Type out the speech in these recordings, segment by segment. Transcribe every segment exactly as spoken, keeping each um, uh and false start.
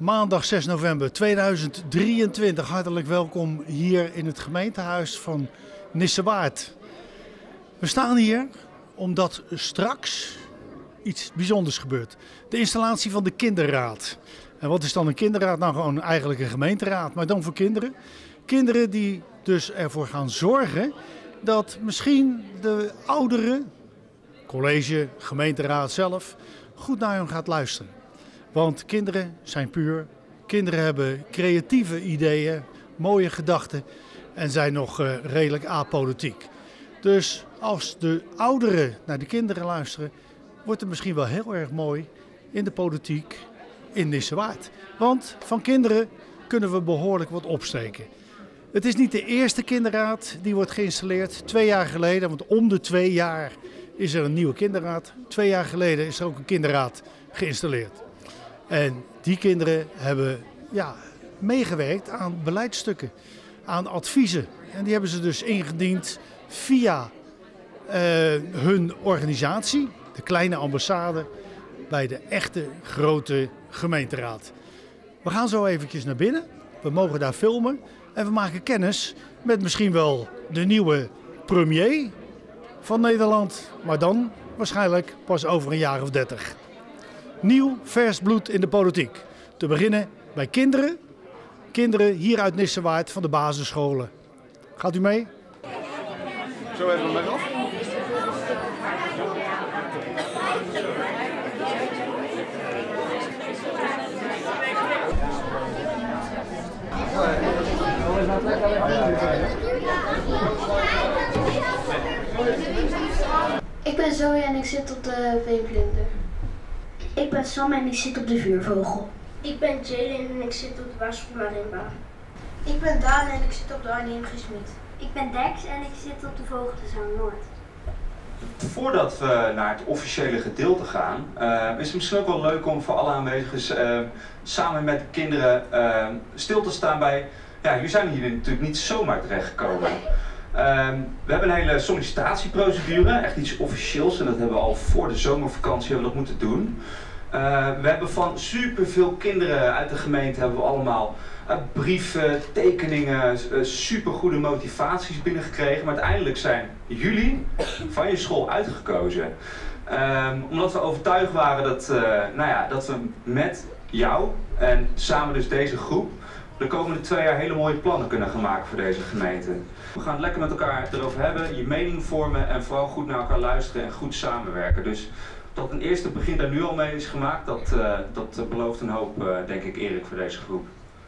Maandag zes november tweeduizend drieëntwintig. Hartelijk welkom hier in het gemeentehuis van Nissewaard. We staan hier omdat straks iets bijzonders gebeurt. De installatie van de kinderraad. En wat is dan een kinderraad? Nou, gewoon eigenlijk een gemeenteraad, maar dan voor kinderen. Kinderen die dus ervoor gaan zorgen dat misschien de ouderen, college, gemeenteraad zelf, goed naar hen gaat luisteren. Want kinderen zijn puur, kinderen hebben creatieve ideeën, mooie gedachten en zijn nog uh, redelijk apolitiek. Dus als de ouderen naar de kinderen luisteren, wordt het misschien wel heel erg mooi in de politiek in Nissewaard. Want van kinderen kunnen we behoorlijk wat opsteken. Het is niet de eerste kinderraad die wordt geïnstalleerd. Twee jaar geleden, want om de twee jaar is er een nieuwe kinderraad. Twee jaar geleden is er ook een kinderraad geïnstalleerd. En die kinderen hebben ja, meegewerkt aan beleidsstukken, aan adviezen. En die hebben ze dus ingediend via uh, hun organisatie, de kleine ambassade, bij de echte grote gemeenteraad. We gaan zo eventjes naar binnen, we mogen daar filmen en we maken kennis met misschien wel de nieuwe premier van Nederland, maar dan waarschijnlijk pas over een jaar of dertig. Nieuw, vers bloed in de politiek. Te beginnen bij kinderen. Kinderen hier uit Nissewaard van de basisscholen. Gaat u mee? Zo even met af. Ik ben Zoe en ik zit op de Veenvlinder. Ik ben Sam en ik zit op de Vuurvogel. Ik ben Jalen en ik zit op de basisschool Marimba. Ik ben Daan en ik zit op de Arnhem Gesmied. Ik ben Dex en ik zit op de Vogelenzang Noord. Voordat we naar het officiële gedeelte gaan, uh, is het misschien ook wel leuk om voor alle aanwezigen uh, samen met de kinderen uh, stil te staan bij, ja, jullie zijn hier natuurlijk niet zomaar terechtgekomen. Uh, we hebben een hele sollicitatieprocedure, echt iets officieels en dat hebben we al voor de zomervakantie hebben we dat moeten doen. Uh, we hebben van superveel kinderen uit de gemeente hebben we allemaal uh, brieven, tekeningen, uh, supergoede motivaties binnengekregen. Maar uiteindelijk zijn jullie van je school uitgekozen. Uh, omdat we overtuigd waren dat, uh, nou ja, dat we met jou en samen dus deze groep de komende twee jaar hele mooie plannen kunnen gaan maken voor deze gemeente. We gaan het lekker met elkaar erover hebben, je mening vormen en vooral goed naar elkaar luisteren en goed samenwerken. Dus dat een eerste begin daar nu al mee is gemaakt, dat, uh, dat belooft een hoop, uh, denk ik, Erik, voor deze groep.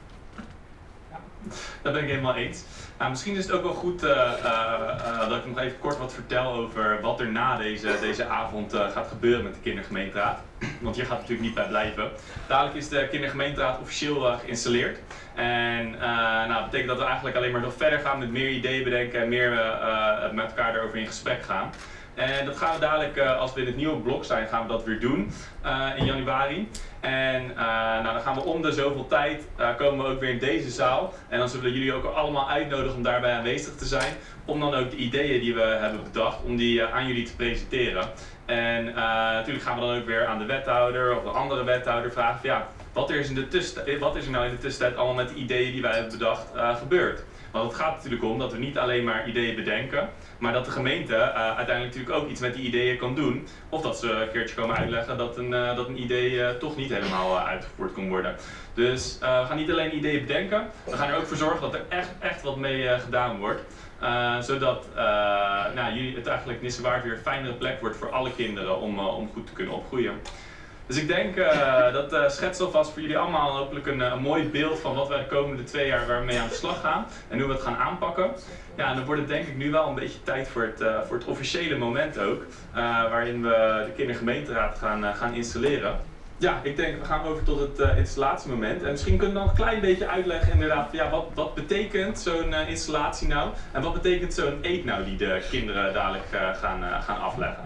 Ja, dat ben ik helemaal eens. Nou, misschien is het ook wel goed uh, uh, uh, dat ik nog even kort wat vertel over wat er na deze, deze avond uh, gaat gebeuren met de kindergemeenteraad. Want hier gaat het natuurlijk niet bij blijven. Dadelijk is de kindergemeenteraad officieel uh, geïnstalleerd. En uh, nou, dat betekent dat we eigenlijk alleen maar nog verder gaan met meer ideeën bedenken en meer uh, uh, met elkaar erover in gesprek gaan. En dat gaan we dadelijk, uh, als we in het nieuwe blok zijn, gaan we dat weer doen uh, in januari. En uh, nou, dan gaan we om de zoveel tijd, uh, komen we ook weer in deze zaal. En dan zullen we jullie ook allemaal uitnodigen om daarbij aanwezig te zijn. Om dan ook de ideeën die we hebben bedacht, om die uh, aan jullie te presenteren. En uh, natuurlijk gaan we dan ook weer aan de wethouder of de andere wethouder vragen van, ja, wat er is, in de tussentijd, wat is er nou in de tussentijd allemaal met de ideeën die wij hebben bedacht uh, gebeurd. Want het gaat natuurlijk om dat we niet alleen maar ideeën bedenken, maar dat de gemeente uh, uiteindelijk natuurlijk ook iets met die ideeën kan doen. Of dat ze een keertje komen uitleggen dat een, uh, dat een idee uh, toch niet helemaal uh, uitgevoerd kan worden. Dus uh, we gaan niet alleen ideeën bedenken, we gaan er ook voor zorgen dat er echt, echt wat mee uh, gedaan wordt. Uh, zodat uh, nou, jullie het eigenlijk Nissewaard weer een fijnere plek wordt voor alle kinderen om, uh, om goed te kunnen opgroeien. Dus ik denk uh, dat uh, schetst alvast voor jullie allemaal hopelijk een, een mooi beeld van wat wij de komende twee jaar waarmee aan de slag gaan en hoe we het gaan aanpakken. Ja, en dan wordt het denk ik nu wel een beetje tijd voor het, uh, voor het officiële moment ook, uh, waarin we de kindergemeenteraad gaan, uh, gaan installeren. Ja, ik denk we gaan over tot het uh, installatiemoment. En misschien kunnen we dan een klein beetje uitleggen inderdaad, ja, wat, wat betekent zo'n uh, installatie nou? En wat betekent zo'n eed nou die de kinderen dadelijk uh, gaan, uh, gaan afleggen?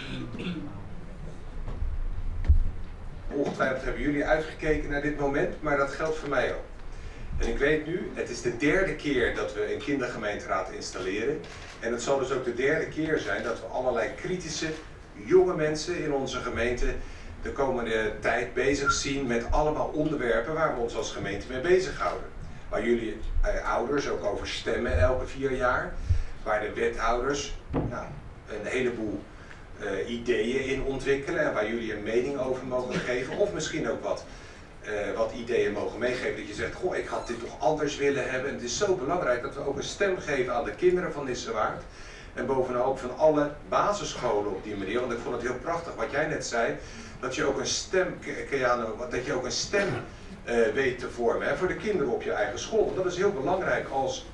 Ongetwijfeld hebben jullie uitgekeken naar dit moment, maar dat geldt voor mij ook. En ik weet nu, het is de derde keer dat we een kindergemeenteraad installeren. En het zal dus ook de derde keer zijn dat we allerlei kritische, jonge mensen in onze gemeente de komende tijd bezig zien met allemaal onderwerpen waar we ons als gemeente mee bezighouden. Waar jullie eh, ouders ook over stemmen elke vier jaar. Waar de wethouders nou, een heleboel uh, ideeën in ontwikkelen. En waar jullie een mening over mogen geven. Of misschien ook wat, uh, wat ideeën mogen meegeven. Dat je zegt, goh, ik had dit toch anders willen hebben. En het is zo belangrijk dat we ook een stem geven aan de kinderen van Nissewaard. En bovenal ook van alle basisscholen op die manier. Want ik vond het heel prachtig wat jij net zei. Dat je ook een stem, Keanu, dat je ook een stem uh, weet te vormen hè, voor de kinderen op je eigen school. Dat is heel belangrijk als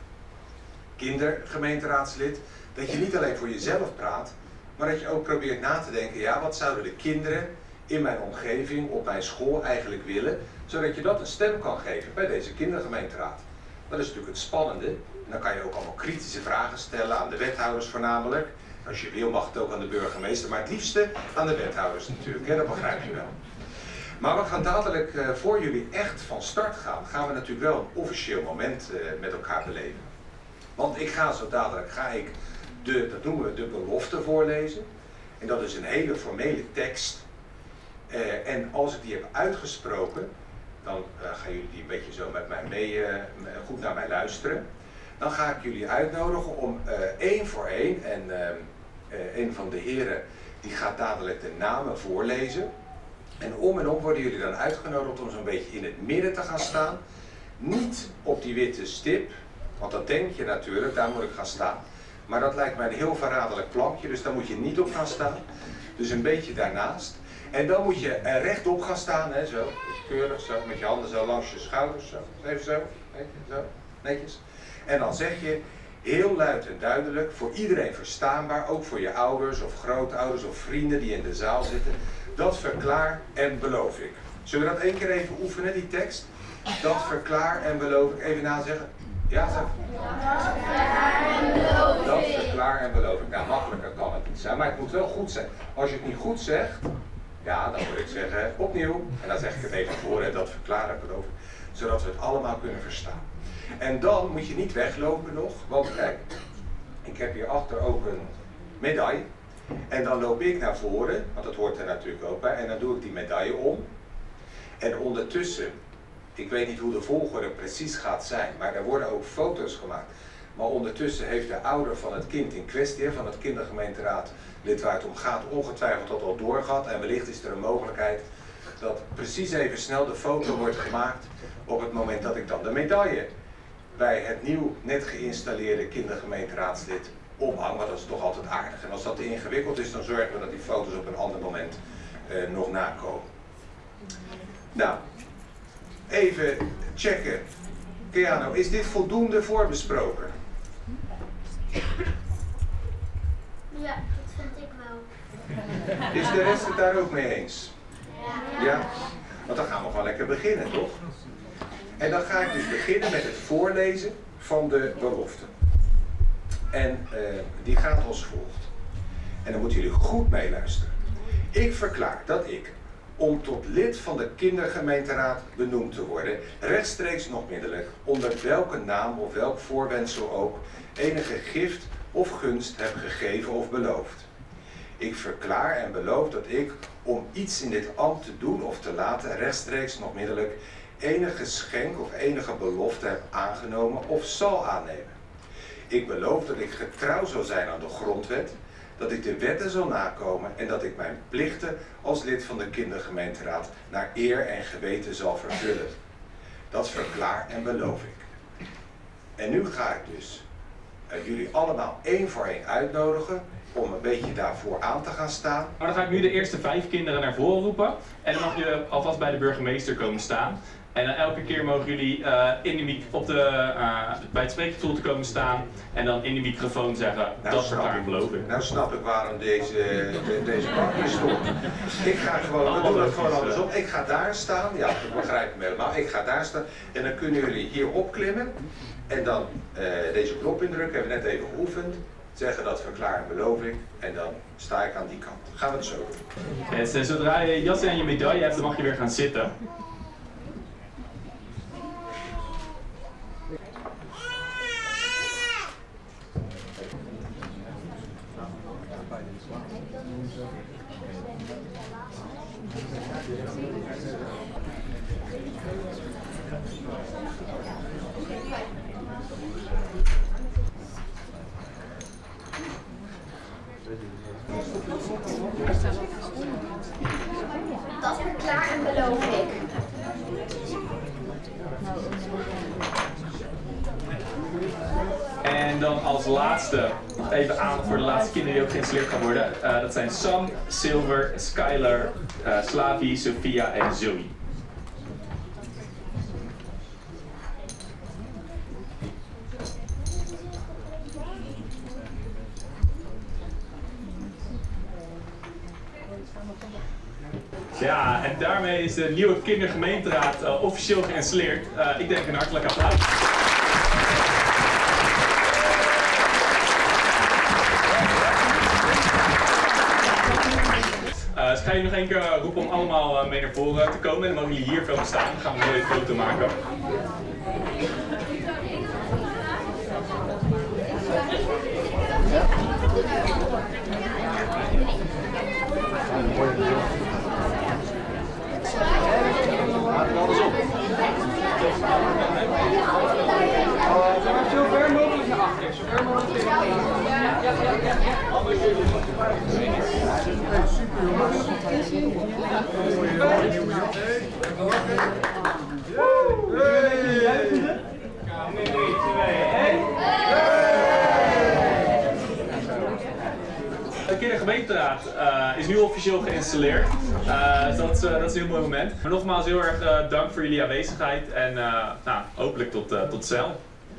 kindergemeenteraadslid. Dat je niet alleen voor jezelf praat, maar dat je ook probeert na te denken, ja, wat zouden de kinderen in mijn omgeving, op mijn school eigenlijk willen, zodat je dat een stem kan geven bij deze kindergemeenteraad. Dat is natuurlijk het spannende. En dan kan je ook allemaal kritische vragen stellen aan de wethouders voornamelijk. Als je wil mag het ook aan de burgemeester, maar het liefste aan de wethouders natuurlijk, hè? Dat begrijp je wel. Maar we gaan dadelijk, uh, voor jullie echt van start gaan, gaan we natuurlijk wel een officieel moment uh, met elkaar beleven. Want ik ga zo dadelijk, ga ik de, dat noemen we de belofte voorlezen. En dat is een hele formele tekst. Uh, en als ik die heb uitgesproken, dan uh, gaan jullie die een beetje zo met mij mee, uh, goed naar mij luisteren. Dan ga ik jullie uitnodigen om uh, één voor één, en uh, uh, een van de heren die gaat dadelijk de namen voorlezen. En om en om worden jullie dan uitgenodigd om zo'n beetje in het midden te gaan staan. Niet op die witte stip, want dat denk je natuurlijk, daar moet ik gaan staan. Maar dat lijkt mij een heel verraderlijk plankje, dus daar moet je niet op gaan staan. Dus een beetje daarnaast. En dan moet je er rechtop gaan staan, hè, zo, keurig zo, met je handen zo langs je schouders, zo, even zo, zo, netjes. En dan zeg je heel luid en duidelijk, voor iedereen verstaanbaar, ook voor je ouders of grootouders of vrienden die in de zaal zitten, dat verklaar en beloof ik. Zullen we dat één keer even oefenen, die tekst? Dat verklaar en beloof ik. Even nazeggen. Ja, zeg. Dat verklaar en beloof ik. Nou, makkelijker kan het niet zijn, maar het moet wel goed zijn. Als je het niet goed zegt, ja, dan moet ik zeggen opnieuw. En dan zeg ik het even voor, hè, dat verklaar en beloof ik. Zodat we het allemaal kunnen verstaan. En dan moet je niet weglopen nog, want kijk, ik heb hier achter ook een medaille. En dan loop ik naar voren, want dat hoort er natuurlijk ook bij, en dan doe ik die medaille om. En ondertussen, ik weet niet hoe de volgorde precies gaat zijn, maar er worden ook foto's gemaakt. Maar ondertussen heeft de ouder van het kind in kwestie, van het kindergemeenteraad, lid waar het om gaat, ongetwijfeld dat al doorgehad. En wellicht is er een mogelijkheid dat precies even snel de foto wordt gemaakt op het moment dat ik dan de medaille bij het nieuw net geïnstalleerde kindergemeenteraadslid ophang, want dat is toch altijd aardig. En als dat te ingewikkeld is, dan zorgen we dat die foto's op een ander moment uh, nog nakomen. Nou, even checken. Keanu, is dit voldoende voorbesproken? Ja, dat vind ik wel. Is de rest het daar ook mee eens? Ja. Ja? Want dan gaan we gewoon lekker beginnen, toch? En dan ga ik dus beginnen met het voorlezen van de belofte. En uh, die gaat als volgt. En dan moeten jullie goed meeluisteren. Ik verklaar dat ik, om tot lid van de kindergemeenteraad benoemd te worden, rechtstreeks nog middelijk, onder welke naam of welk voorwendsel ook, enige gift of gunst heb gegeven of beloofd. Ik verklaar en beloof dat ik, om iets in dit ambt te doen of te laten, rechtstreeks nog middelijk, enige geschenk of enige belofte heb aangenomen of zal aannemen. Ik beloof dat ik getrouw zal zijn aan de grondwet, dat ik de wetten zal nakomen en dat ik mijn plichten als lid van de kindergemeenteraad naar eer en geweten zal vervullen. Dat verklaar en beloof ik. En nu ga ik dus uh, jullie allemaal één voor één uitnodigen om een beetje daarvoor aan te gaan staan. Maar dan ga ik nu de eerste vijf kinderen naar voren roepen en dan mag je alvast bij de burgemeester komen staan. En dan elke keer mogen jullie uh, in de op de, uh, bij het spreekstoel te komen staan en dan in de microfoon zeggen, Nou, dat verklaar ik beloof ik. Nou snap ik waarom deze, de, deze bank hier stond. Ik ga gewoon, we doen het gewoon andersom. Ik ga daar staan, ja, ik begrijp hem helemaal. Ik ga daar staan en dan kunnen jullie hier opklimmen en dan uh, deze knop indrukken, hebben we net even geoefend. Zeggen dat verklaar en beloof ik en dan sta ik aan die kant. Gaan we het zo doen. Yes, en zodra je jas en je medaille hebt, dan mag je weer gaan zitten. Dat is weer klaar en beloof ik. En dan als laatste, nog even aandacht voor de laatste kinderen die ook geïnstalleerd gaan worden. Uh, dat zijn Sam, Silver, Skylar, uh, Slavi, Sophia en Zoe. Ja, en daarmee is de nieuwe kindergemeenteraad uh, officieel geïnstalleerd. Uh, ik denk een hartelijk applaus. Uh, dus ga je nog één keer uh, roepen om allemaal uh, mee naar voren te komen. En dan mogen jullie hier komen staan. Dan gaan we een mooie foto maken. Zo ver mogelijk naar achter. Zo ver mogelijk naar achter. Ja, ja, ja. Anders super jongens. De kindergemeenteraad uh, is nu officieel geïnstalleerd. Uh, dus dat, is, uh, dat is een heel mooi moment. Maar nogmaals heel erg uh, dank voor jullie aanwezigheid en uh, nou, hopelijk tot, uh, tot snel.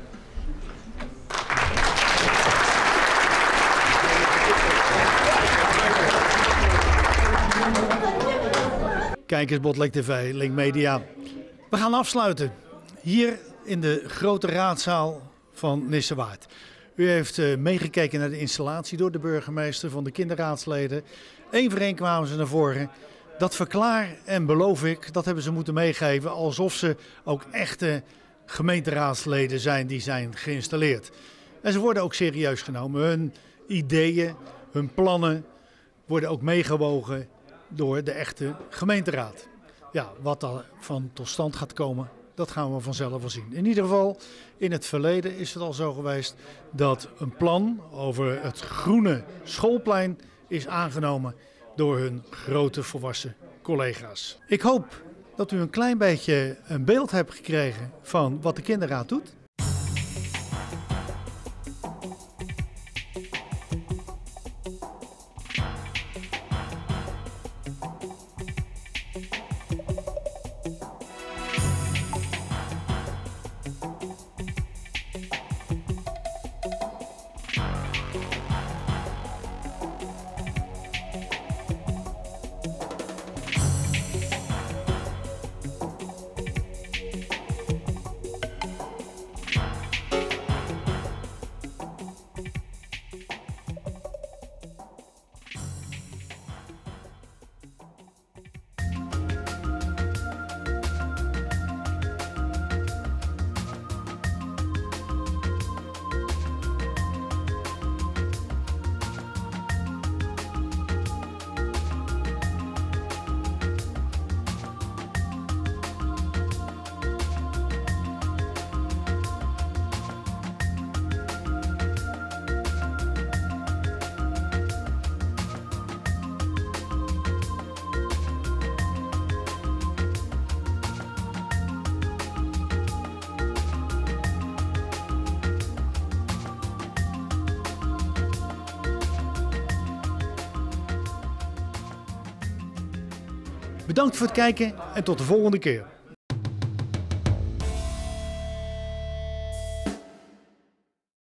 Kijkers, Botlek T V, Link Media. We gaan afsluiten hier in de grote raadzaal van Nissewaard. U heeft uh, meegekeken naar de installatie door de burgemeester van de kinderraadsleden. Eén voor één kwamen ze naar voren. Dat verklaar en beloof ik, dat hebben ze moeten meegeven alsof ze ook echte gemeenteraadsleden zijn die zijn geïnstalleerd. En ze worden ook serieus genomen. Hun ideeën, hun plannen worden ook meegewogen door de echte gemeenteraad. Ja, wat daarvan tot stand gaat komen, dat gaan we vanzelf wel zien. In ieder geval, in het verleden is het al zo geweest dat een plan over het groene schoolplein is aangenomen door hun grote volwassen collega's. Ik hoop dat u een klein beetje een beeld hebt gekregen van wat de kinderraad doet. Bedankt voor het kijken en tot de volgende keer.